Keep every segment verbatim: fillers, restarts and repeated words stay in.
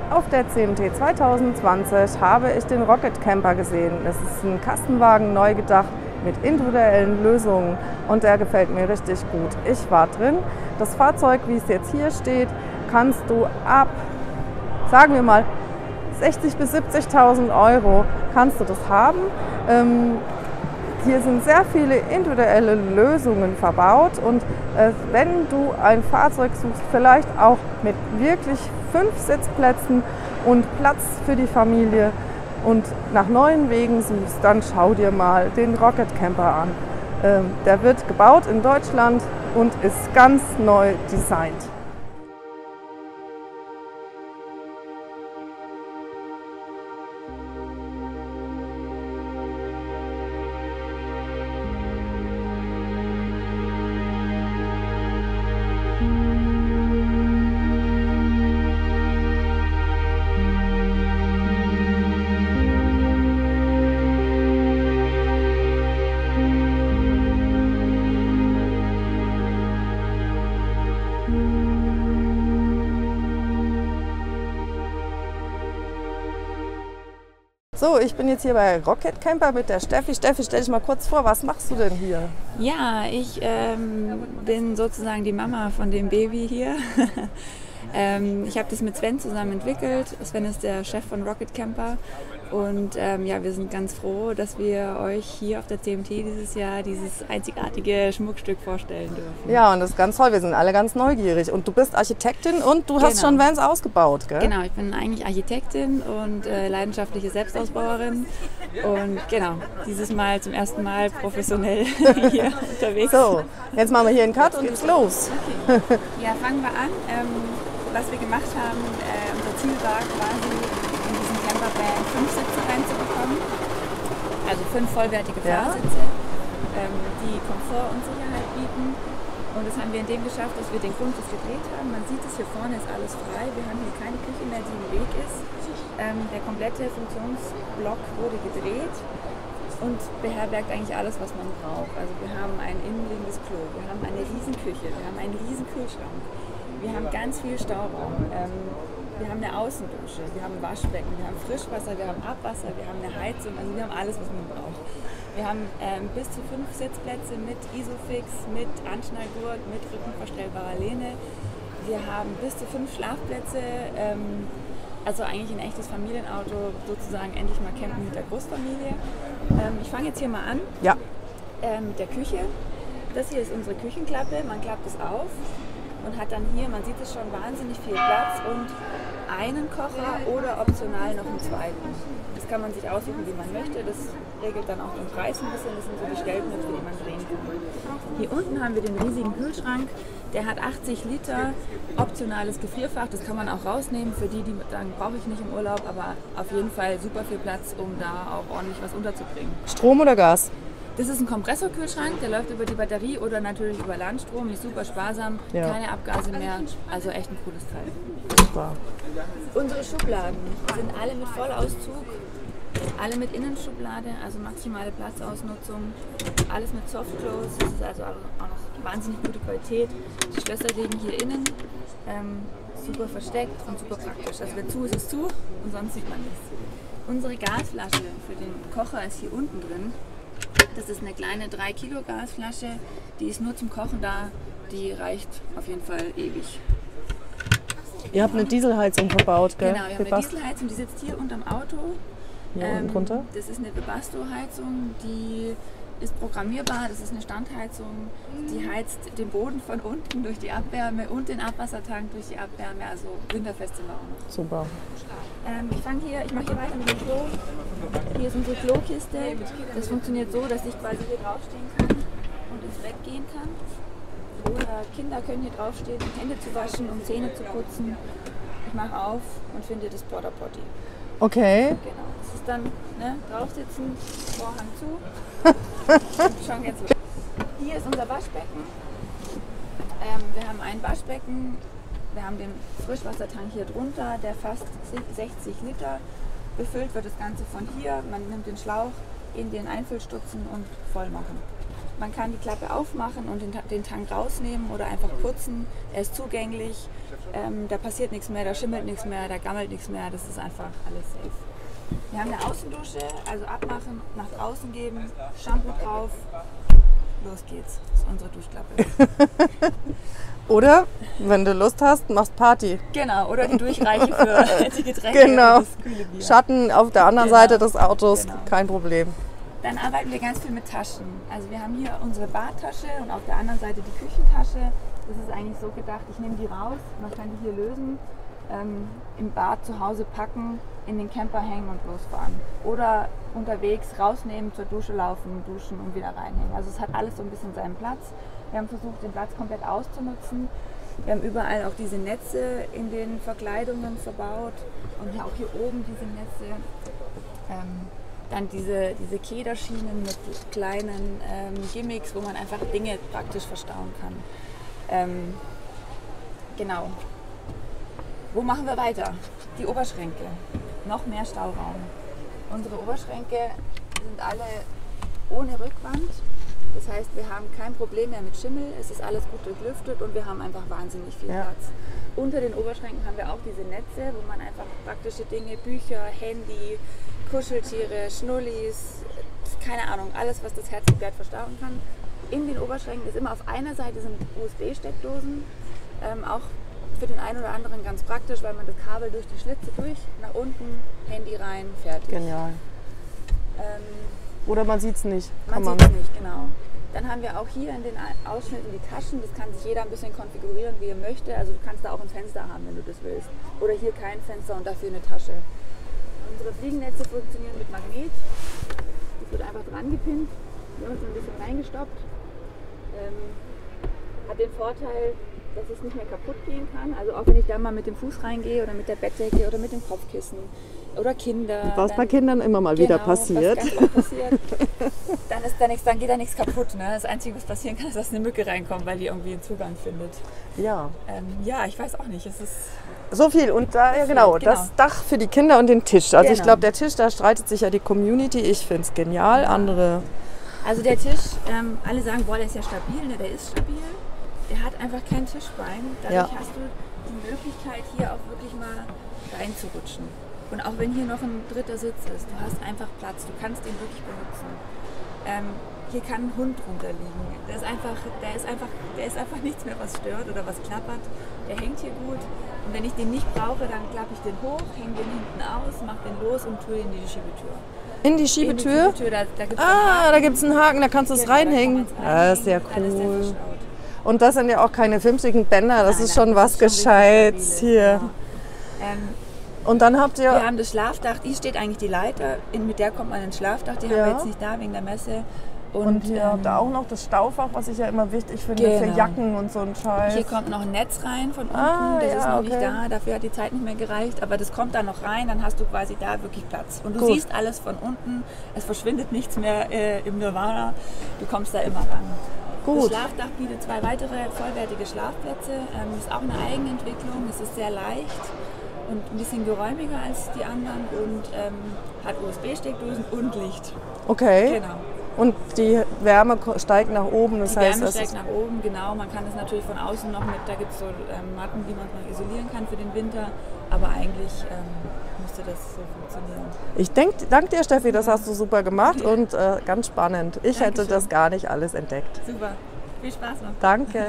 Auf der C M T zweitausendzwanzig habe ich den Rocket Camper gesehen. Das ist ein Kastenwagen neu gedacht mit individuellen Lösungen und der gefällt mir richtig gut. Ich war drin. Das Fahrzeug, wie es jetzt hier steht, kannst du ab, sagen wir mal, sechzigtausend bis siebzigtausend Euro kannst du das haben. Ähm, Hier sind sehr viele individuelle Lösungen verbaut und äh, wenn du ein Fahrzeug suchst, vielleicht auch mit wirklich fünf Sitzplätzen und Platz für die Familie und nach neuen Wegen suchst, dann schau dir mal den Rocket Camper an. Ähm, der wird gebaut in Deutschland und ist ganz neu designt. So, ich bin jetzt hier bei Rocket Camper mit der Steffi. Steffi, stell dich mal kurz vor, was machst du denn hier? Ja, ich ähm, bin sozusagen die Mama von dem Baby hier. ähm, ich habe das mit Sven zusammen entwickelt. Sven ist der Chef von Rocket Camper. Und ähm, ja, wir sind ganz froh, dass wir euch hier auf der C M T dieses Jahr dieses einzigartige Schmuckstück vorstellen dürfen. Ja, und das ist ganz toll. Wir sind alle ganz neugierig. Und du bist Architektin und du Genau. hast schon Vans ausgebaut, gell? Genau, ich bin eigentlich Architektin und äh, leidenschaftliche Selbstausbauerin. Und genau, dieses Mal zum ersten Mal professionell hier unterwegs. So, jetzt machen wir hier einen Cut und geht's los. Okay. Ja, fangen wir an. Ähm, was wir gemacht haben, äh, unser Ziel war quasi, in diesen Campervan fünf Sitze reinzubekommen. Also fünf vollwertige Fahrsitze, ja. ähm, die Komfort und Sicherheit bieten. Und das haben wir in dem geschafft, dass wir den Grundriss gedreht haben. Man sieht es, hier vorne ist alles frei. Wir haben hier keine Küche mehr, die im Weg ist. Ähm, der komplette Funktionsblock wurde gedreht und beherbergt eigentlich alles, was man braucht. Also wir haben ein innenliegendes Klo, wir haben eine riesen Küche, wir haben einen riesen Kühlschrank, wir haben ganz viel Stauraum, ähm, wir haben eine Außendusche, wir haben ein Waschbecken, wir haben Frischwasser, wir haben Abwasser, wir haben eine Heizung, also wir haben alles, was man braucht. Wir haben ähm, bis zu fünf Sitzplätze mit Isofix, mit Anschnallgurt, mit rückenverstellbarer Lehne. Wir haben bis zu fünf Schlafplätze, ähm, also eigentlich ein echtes Familienauto, sozusagen endlich mal campen mit der Großfamilie. Ähm, ich fange jetzt hier mal an Ja. äh, mit der Küche. Das hier ist unsere Küchenklappe, man klappt es auf und hat dann hier, man sieht es schon, wahnsinnig viel Platz und einen Kocher oder optional noch einen zweiten. Das kann man sich aussuchen, wie man möchte. Das regelt dann auch den Preis ein bisschen. Das sind so die Stellknöpfe, die man drehen kann. Hier unten haben wir den riesigen Kühlschrank. Der hat achtzig Liter, optionales Gefrierfach. Das kann man auch rausnehmen für die, die sagen, brauche ich nicht im Urlaub. Aber auf jeden Fall super viel Platz, um da auch ordentlich was unterzubringen. Strom oder Gas? Das ist ein Kompressorkühlschrank, der läuft über die Batterie oder natürlich über Landstrom, ist super sparsam, Ja. keine Abgase mehr, also echt ein cooles Teil. Super. Unsere Schubladen sind alle mit Vollauszug, alle mit Innenschublade, also maximale Platzausnutzung, alles mit Softclose, das ist also auch noch wahnsinnig gute Qualität. Die Schlösser liegen hier innen, ähm, super versteckt und super praktisch. Also wenn zu ist, ist zu und sonst sieht man nichts. Unsere Gasflasche für den Kocher ist hier unten drin. Das ist eine kleine drei Kilo Gasflasche, die ist nur zum Kochen da, die reicht auf jeden Fall ewig. Ihr habt eine Dieselheizung verbaut, gell? Genau, wir haben eine Dieselheizung, die sitzt hier unterm Auto. Hier unten drunter? Das ist eine Webasto-Heizung, die ist programmierbar, das ist eine Standheizung, die heizt den Boden von unten durch die Abwärme und den Abwassertank durch die Abwärme, also winterfest sind wir auch noch. Super. Ähm, ich fange hier, ich mache hier weiter mit dem Klo. Hier ist unsere Klokiste. Das funktioniert so, dass ich quasi hier draufstehen kann und ins Bett gehen kann. Oder Kinder können hier draufstehen, um Hände zu waschen, um Zähne zu putzen. Ich mache auf und finde das Porta Potty. Okay. Genau. Das ist dann ne, draufsitzen, Vorhang zu und schon geht's los. Hier ist unser Waschbecken. Ähm, wir haben ein Waschbecken. Wir haben den Frischwassertank hier drunter, der fasst sechzig Liter. Befüllt wird das Ganze von hier. Man nimmt den Schlauch in den Einfüllstutzen und voll machen. Man kann die Klappe aufmachen und den, den Tank rausnehmen oder einfach putzen. Er ist zugänglich, ähm, da passiert nichts mehr, da schimmelt nichts mehr, da gammelt nichts mehr. Das ist einfach alles safe. Wir haben eine Außendusche, also abmachen, nach draußen geben, Shampoo drauf, los geht's. Das ist unsere Duschklappe. Oder, wenn du Lust hast, machst Party. Genau, oder die Durchreiche für die Getränke. Genau. Und das kühle Bier. Schatten auf der anderen Genau. Seite des Autos, Genau. kein Problem. Dann arbeiten wir ganz viel mit Taschen. Also wir haben hier unsere Badtasche und auf der anderen Seite die Küchentasche. Das ist eigentlich so gedacht, ich nehme die raus, man kann die hier lösen, ähm, im Bad zu Hause packen, in den Camper hängen und losfahren. Oder unterwegs rausnehmen, zur Dusche laufen, duschen und wieder reinhängen. Also es hat alles so ein bisschen seinen Platz. Wir haben versucht, den Platz komplett auszunutzen. Wir haben überall auch diese Netze in den Verkleidungen verbaut und auch hier oben diese Netze. Ähm, Dann diese, diese Kederschienen mit kleinen ähm, Gimmicks, wo man einfach Dinge praktisch verstauen kann. Ähm, genau. Wo machen wir weiter? Die Oberschränke. Noch mehr Stauraum. Unsere Oberschränke sind alle ohne Rückwand. Das heißt, wir haben kein Problem mehr mit Schimmel. Es ist alles gut durchlüftet und wir haben einfach wahnsinnig viel Ja. Platz. Unter den Oberschränken haben wir auch diese Netze, wo man einfach praktische Dinge, Bücher, Handy, Kuscheltiere, Schnullis, keine Ahnung, alles, was das Herz begehrt, verstauen kann. In den Oberschränken ist immer auf einer Seite sind U S B-Steckdosen, ähm, auch für den einen oder anderen ganz praktisch, weil man das Kabel durch die Schlitze durch, nach unten, Handy rein, fertig. Genial. Ähm, Oder man sieht es nicht. man Kann sieht es nicht, genau. Dann haben wir auch hier in den Ausschnitten die Taschen, das kann sich jeder ein bisschen konfigurieren, wie er möchte. Also du kannst da auch ein Fenster haben, wenn du das willst. Oder hier kein Fenster und dafür eine Tasche. Unsere Fliegennetze funktionieren mit Magnet. Das wird einfach dran gepinnt, wird ein bisschen reingestoppt. Ähm, hat den Vorteil, dass es nicht mehr kaputt gehen kann. Also auch wenn ich da mal mit dem Fuß reingehe oder mit der Bettdecke oder mit dem Kopfkissen oder Kinder. Was dann, bei Kindern immer mal wieder genau, passiert. Was ganz oft passiert. Dann, ist da nichts, dann geht da nichts kaputt. Ne? Das Einzige, was passieren kann, ist, dass eine Mücke reinkommt, weil die irgendwie einen Zugang findet. Ja. Ähm, ja, ich weiß auch nicht. Es ist So viel. Und da, ja genau, Genau. das Dach für die Kinder und den Tisch. Also ich Genau. glaube, der Tisch, da streitet sich ja die Community. Ich finde es genial. Andere. Also der Tisch, ähm, alle sagen, boah, der ist ja stabil, ne? Der ist stabil. Der hat einfach kein Tischbein. Dadurch Ja. hast du die Möglichkeit, hier auch wirklich mal reinzurutschen. Und auch wenn hier noch ein dritter Sitz ist, du hast einfach Platz, du kannst den wirklich benutzen. Ähm, hier kann ein Hund drunter liegen. Der ist, einfach, der, ist einfach, der ist einfach nichts mehr, was stört oder was klappert. Der hängt hier gut. Und wenn ich den nicht brauche, dann klappe ich den hoch, hänge den hinten aus, mache den los und tue ihn in die Schiebetür. In die In die Schiebetür? Schiebetür, da, da gibt's Ah, da gibt es einen Haken, da kannst du es Genau, da kann reinhängen. man's Ah, ist ja reinhängen, alles sehr cool. verstaut. Und das sind ja auch keine fünfzigen Bänder, das Nein, ist nein, schon das was ist schon richtig Gescheites stabiles, hier. genau. Ähm, Und dann habt ihr. wir haben das Schlafdach, hier steht eigentlich die Leiter, in, mit der kommt man ins Schlafdach, die Ja. haben wir jetzt nicht da wegen der Messe. Und, Und hier habt ihr ähm, auch noch das Staufach, was ich ja immer wichtig finde Genau. für Jacken und so ein Scheiß. hier kommt noch ein Netz rein von unten, Ah, das ja, ist noch nicht okay. da, dafür hat die Zeit nicht mehr gereicht, aber das kommt da noch rein, dann hast du quasi da wirklich Platz. Und du Gut. siehst alles von unten, es verschwindet nichts mehr äh, im Nirvana, du kommst da immer ran. Gut. Das Schlafdach bietet zwei weitere vollwertige Schlafplätze, ähm, ist auch eine Eigenentwicklung, es ist sehr leicht und ein bisschen geräumiger als die anderen und ähm, hat U S B-Steckdosen und Licht. Okay. Genau. Und die Wärme ko- steigt nach oben, das Die heißt, Wärme das steigt ist nach oben, genau. Man kann es natürlich von außen noch mit, da gibt es so ähm, Matten, die man noch isolieren kann für den Winter, aber eigentlich ähm, müsste das so funktionieren. Ich denk, danke dir, Steffi, das hast du super gemacht und äh, ganz spannend. Ich hätte Dankeschön. das gar nicht alles entdeckt. Super, viel Spaß noch. Danke.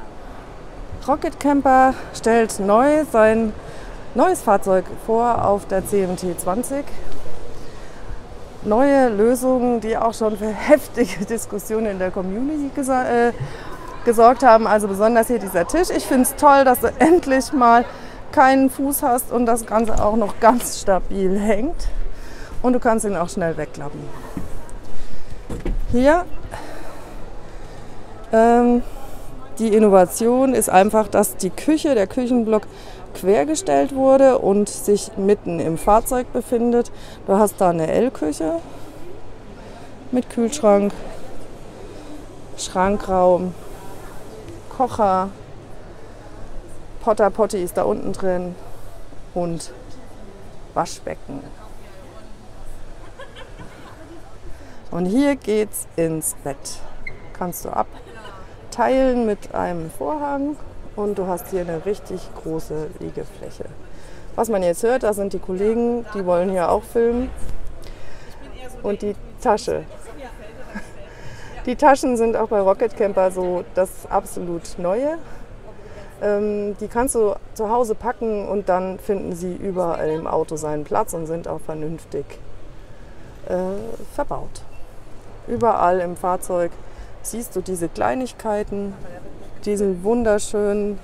Rocket Camper stellt neu sein neues Fahrzeug vor auf der C M T zwanzig. Neue Lösungen, die auch schon für heftige Diskussionen in der Community gesa- äh, gesorgt haben. Also besonders hier dieser Tisch. Ich finde es toll, dass du endlich mal keinen Fuß hast und das Ganze auch noch ganz stabil hängt. Und du kannst ihn auch schnell wegklappen. Hier ähm, die Innovation ist einfach, dass die Küche, der Küchenblock quergestellt wurde und sich mitten im Fahrzeug befindet. Du hast da eine L-Küche mit Kühlschrank, Schrankraum, Kocher, Potter Potti ist da unten drin und Waschbecken. Und hier geht's ins Bett. kannst du abteilen mit einem Vorhang und du hast hier eine richtig große Liegefläche. Was man jetzt hört, das sind die Kollegen, die wollen hier auch filmen. Und die Tasche. Die Taschen sind auch bei Rocket Camper so das absolut Neue. Ähm, die kannst du zu Hause packen und dann finden sie überall im Auto seinen Platz und sind auch vernünftig äh, verbaut. Überall im Fahrzeug siehst du diese Kleinigkeiten, diesen wunderschönen.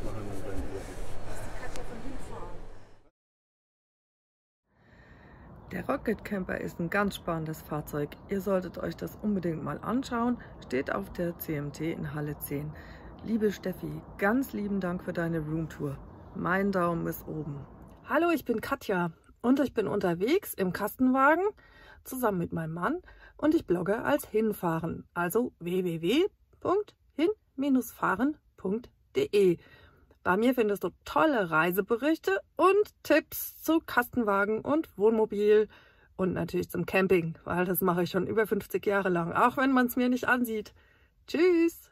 Der Rocket Camper ist ein ganz spannendes Fahrzeug. Ihr solltet euch das unbedingt mal anschauen. Steht auf der C M T in Halle zehn. Liebe Steffi, ganz lieben Dank für deine Roomtour. Mein Daumen ist oben. Hallo, ich bin Katja und ich bin unterwegs im Kastenwagen zusammen mit meinem Mann und ich blogge als Hinfahren, also w w w punkt hin Bindestrich fahren punkt de. Bei mir findest du tolle Reiseberichte und Tipps zu Kastenwagen und Wohnmobil und natürlich zum Camping, weil das mache ich schon über fünfzig Jahre lang, auch wenn man es mir nicht ansieht. Tschüss!